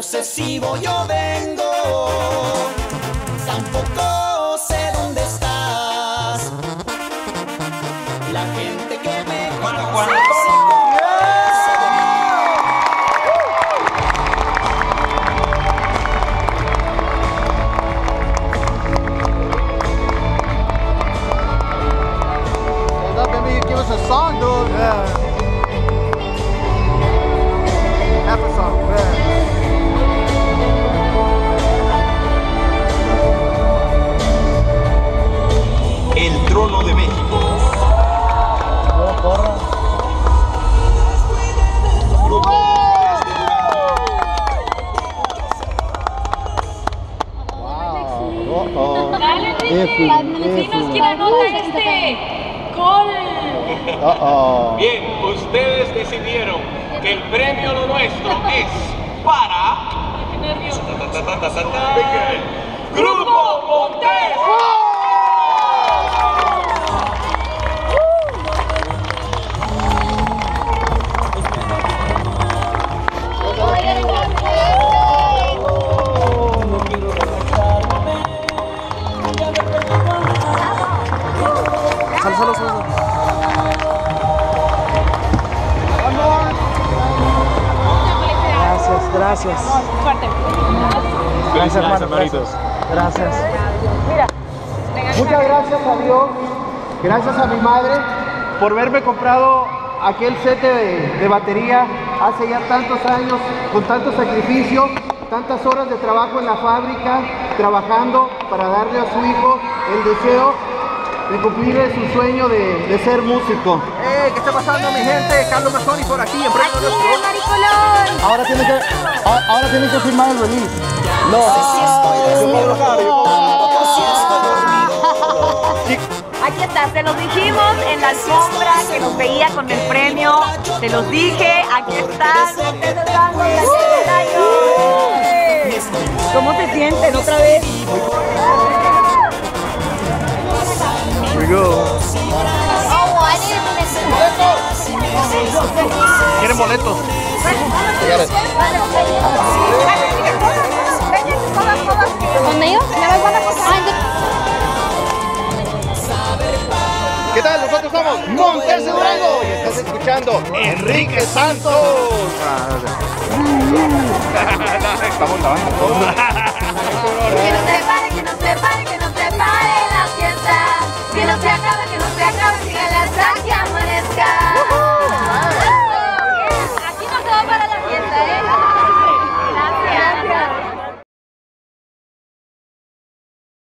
sé si voy o vengo, tampoco sé dónde estás. La gente que me conoce give us a song, dude. Yeah. Half a song. Yeah. El trono de México. Wow. Dale, Enrique. Dinos quién anota este gol. Bien, ustedes decidieron que el premio lo nuestro es para Grupo Montero. Gracias. Gracias, hermanitos. Gracias. Muchas gracias a Dios, gracias a mi madre por haberme comprado aquel set de batería hace ya tantos años, con tanto sacrificio, tantas horas de trabajo en la fábrica, trabajando para darle a su hijo el deseo de cumplir su sueño de ser músico. ¿Qué está pasando, mi gente? Carlos Mazzoni por aquí en Premio Nuestro. Maricolón. Ahora tienen que firmar el release. No. Aquí está, se los dijimos en la alfombra que nos veía con el premio. Se los dije, aquí están. ¿Cómo se sienten otra vez? Here we go. ¿Quieren boletos? ¿Conmigo? ¿Me vas a pasar? ¿Qué tal? Nosotros somos Montes de Durango y estás escuchando Enrique Santos. Estamos grabando.